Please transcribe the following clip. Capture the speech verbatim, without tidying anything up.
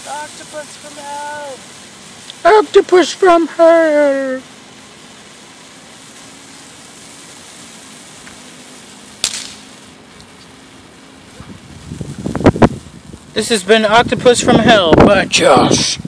Octopus from hell! Octopus from hell! This has been Octopus from Hell by Josh.